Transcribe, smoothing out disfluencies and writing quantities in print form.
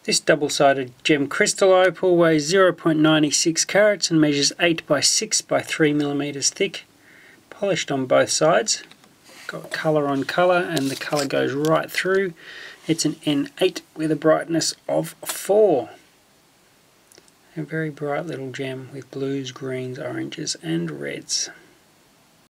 This double-sided gem crystal opal weighs 0.96 carats and measures 8 by 6 by 3 millimeters thick. Polished on both sides. Got colour on colour, and the colour goes right through. It's an N8 with a brightness of 4. A very bright little gem with blues, greens, oranges and reds.